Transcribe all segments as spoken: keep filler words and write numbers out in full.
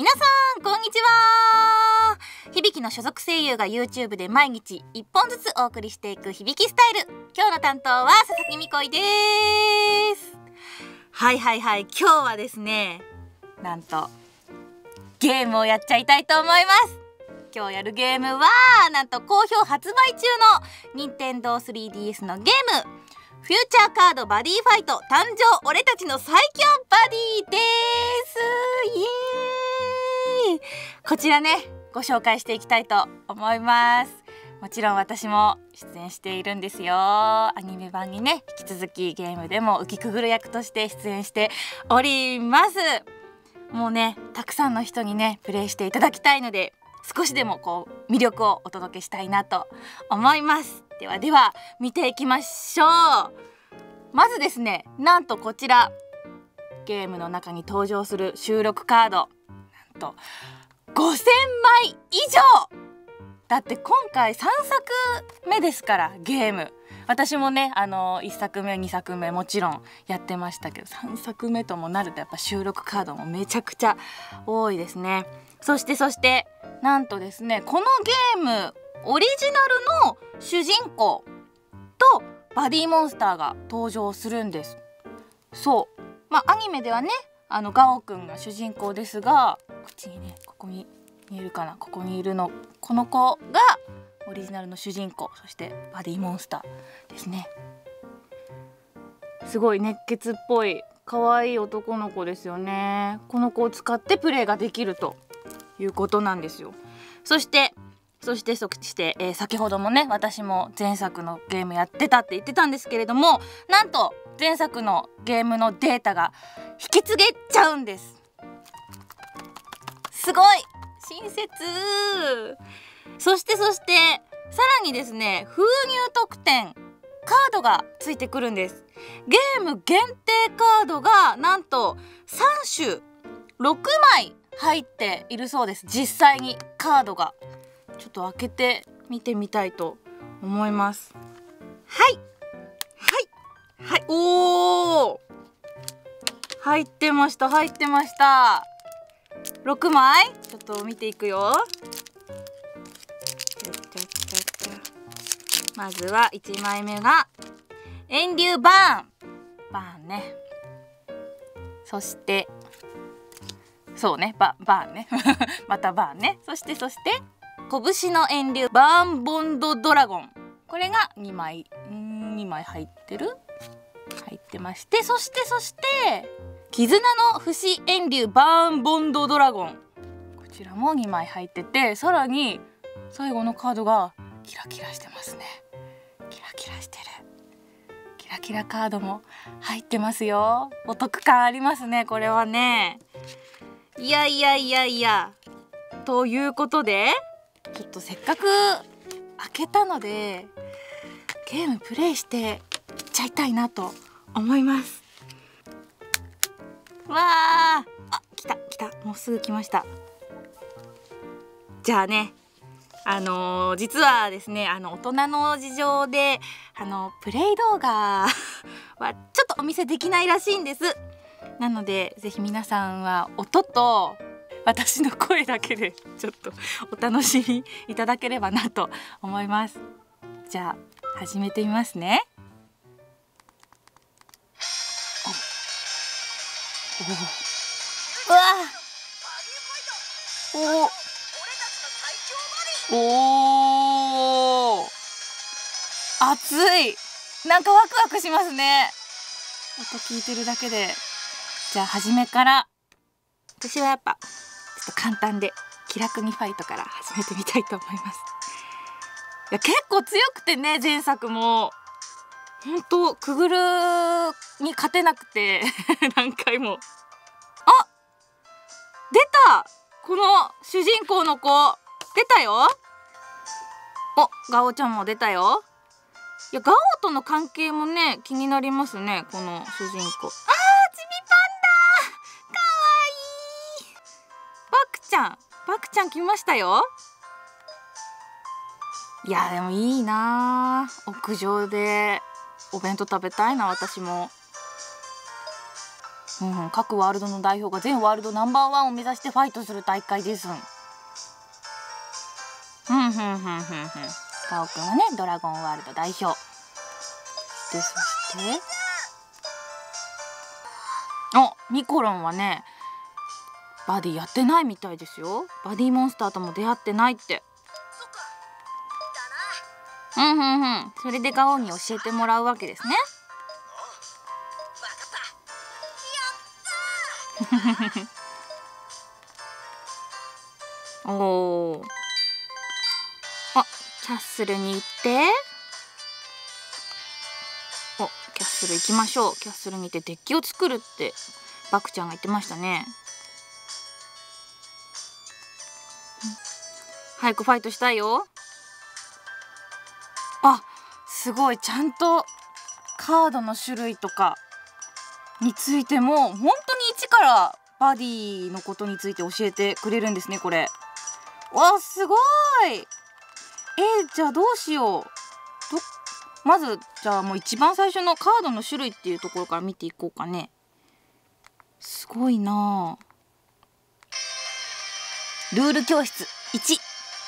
皆さんこんにちは。響の所属声優が YouTube で毎日いっぽんずつお送りしていく響スタイル。今日の担当は佐々木美恋です。はいはいはい、今日はですね、なんとゲームをやっちゃいたいと思います。今日やるゲームはなんと好評発売中のニンテンドースリーディーエス のゲーム、フューチャーカードバディファイト誕生俺たちの最強バディです。イエーイ。こちらね、ご紹介していきたいと思います。もちろん私も出演しているんですよ。アニメ版にね、引き続きゲームでも浮きくぐる役として出演しております。もうね、たくさんの人にねプレイしていただきたいので、少しでもこう魅力をお届けしたいなと思います。ではでは見ていきましょう。まずですね、なんとこちらゲームの中に登場する収録カード、なんとごせんまい以上。だって今回さんさくめですから、ゲーム。私もね、あのいっさくめにさくめもちろんやってましたけど、さんさくめともなるとやっぱ収録カードもめちゃくちゃ多いですね。そしてそしてなんとですね、このゲームオリジナルの主人公とバディモンスターが登場するんです。そう、まあアニメではね、あのガオくんが主人公ですが、こっちにね、ここに見えるかな、ここにいるの、この子がオリジナルの主人公、そしてバディモンスターですね。すごい熱血っぽい可愛い男の子ですよね。この子を使ってプレイができるということなんですよ。そしてそしてそして、えー、先ほどもね、私も前作のゲームやってたって言ってたんですけれども、なんと前作のゲームのデータが引き継げちゃうんです。すごい親切。そしてそしてさらにですね、封入特典カードがついてくるんです。ゲーム限定カードがなんとさんしゅろくまい入っているそうです。実際にカードがちょっと開けて見てみたいと思います。はいはいはい、おー、入ってました入ってましたろくまい。ちょっと見ていくよ。まずはいちまいめが遠流バーンバーンね。そしてそうね、ババーンねまたバーンね。そしてそして拳の遠流バーンボンドドラゴン、これがにまいんにまい入ってる入ってまして、そしてそして絆の不死遠流バーンボンドドラゴン、こちらもにまい入ってて、さらに最後のカードがキラキラしてますね。キラキラしてるキラキラカードも入ってますよ。お得感ありますね、これはね。いやいやいやいや、ということでちょっとせっかく開けたのでゲームプレイしていっちゃいたいなと思います。わー、あ、来た来た、もうすぐ来ました。じゃあね、あのー、実はですね、あの大人の事情であのプレイ動画はちょっとお見せできないらしいんです。なのでぜひ皆さんは音と私の声だけでちょっとお楽しみいただければなと思います。じゃあ始めてみますね。おお、うわおおー、熱い。なんかワクワクしますね、音聞いてるだけで。じゃあ初めから、私はやっぱちょっと簡単で気楽にファイトから始めてみたいと思います。いや結構強くてね、前作もほんとくぐるに勝てなくて何回も。あ、出た、この主人公の子出たよ。お、ガオちゃんも出たよ。いやガオとの関係もね気になりますね、この主人公。あー、ちびパンダかわいい。バクちゃんバクちゃん来ましたよ。いやでもいいな、屋上でお弁当食べたいな、私も。 うんうん、各ワールドの代表が全ワールドナンバーワンを目指してファイトする大会です。ふんふんふんふんふん。ガオくんはねドラゴンワールド代表で、そしておミコロンはねバディやってないみたいですよ。バディモンスターとも出会ってないって。うんうんうん。それでガオに教えてもらうわけですね。おお。あ、キャッスルに行って。お、キャッスル行きましょう。キャッスルに行ってデッキを作るってバクちゃんが言ってましたね。早くファイトしたいよ。あ、すごい、ちゃんとカードの種類とかについても本当に一からバディのことについて教えてくれるんですね、これ。わあ、すごい。えー、じゃあどうしよう。どまずじゃあもう一番最初のカードの種類っていうところから見ていこうかね。すごいなあ。ルール教室いち。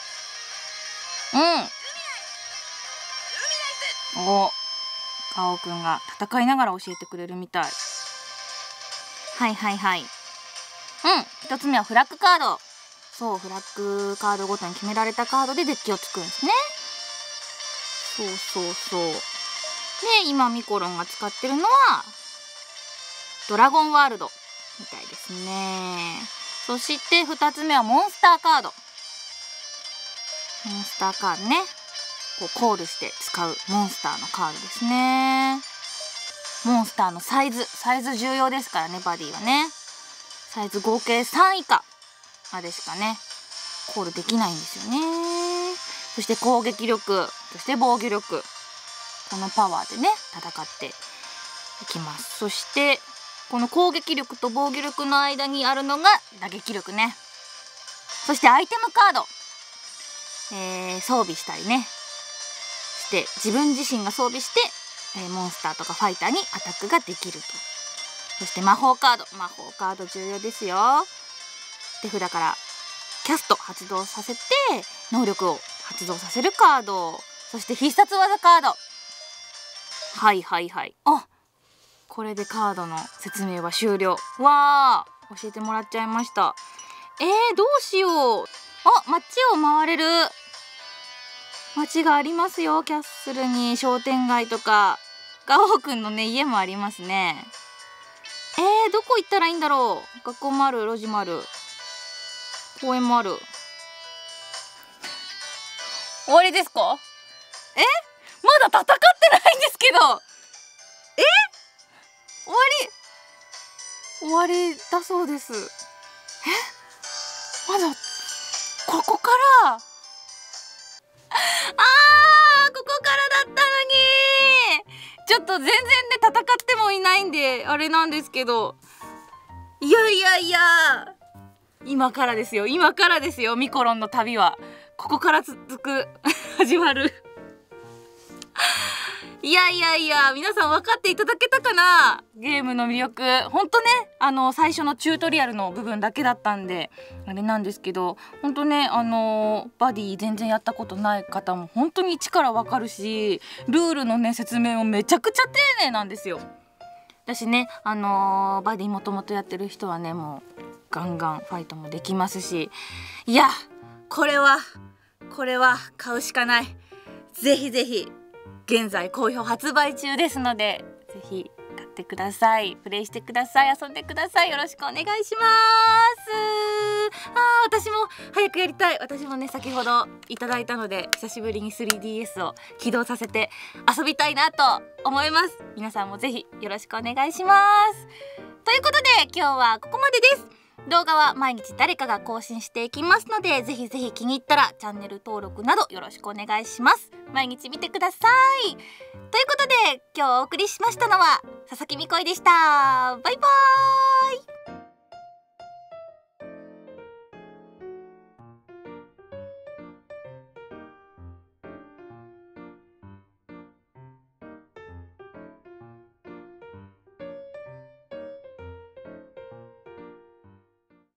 うん。お、ガオくんが戦いながら教えてくれるみたい。はいはいはい。うん。一つ目はフラッグカード。そう、フラッグカードごとに決められたカードでデッキを作るんですね。そうそうそう。で、今ミコロンが使ってるのはドラゴンワールドみたいですね。そしてふたつめはモンスターカード。モンスターカードね。こうコールして使うモンスターのカードですね。モンスターのサイズ、サイズ重要ですからね、バディはね。サイズ合計さん以下までしかねコールできないんですよね。そして攻撃力、そして防御力、このパワーでね戦っていきます。そしてこの攻撃力と防御力の間にあるのが打撃力ね。そしてアイテムカード、えー、装備したりねして自分自身が装備して、えー、モンスターとかファイターにアタックができると。そして魔法カード、魔法カード重要ですよ。手札からキャスト発動させて能力を発動させるカード、そして必殺技カード。はいはいはい。あ、これでカードの説明は終了。わー、教えてもらっちゃいました。えー、どうしよう。あ、街を回れる。街がありますよ、キャッスルに。商店街とかガオくんのね家もありますね。えー、どこ行ったらいいんだろう。学校もある、路地もある、公園もある。終わりですか？え？まだ戦ってないんですけど。え？終わり終わりだそうです。え？まだここからあー、ここからだったのに。ちょっと全然ね戦ってもいないんであれなんですけど、いやいやいや、今からですよ、今からですよ。ミコロンの旅はここから続く始まる。いやいやいや、皆さん分かっていただけたかな、ゲームの魅力。ほんとね、あの最初のチュートリアルの部分だけだったんであれなんですけど、ほんとね、あのバディ全然やったことない方も本当に一から分かるし、ルールのね説明もめちゃくちゃ丁寧なんですよ。私ね、あのー、バディもともとやってる人はね、もうガンガンファイトもできますし、いや、これはこれは買うしかない。ぜひぜひ現在好評発売中ですので、ぜひ買ってください。プレイしてください。遊んでください。よろしくお願いします。あー、私も早くやりたい。私もね、先ほどいただいたので久しぶりに スリーディーエス を起動させて遊びたいなと思います。皆さんもぜひよろしくお願いします。ということで今日はここまでです。動画は毎日誰かが更新していきますので、ぜひぜひ気に入ったらチャンネル登録などよろしくお願いします。毎日見てください。ということで今日お送りしましたのは佐々木みこいでした。バイバーイ。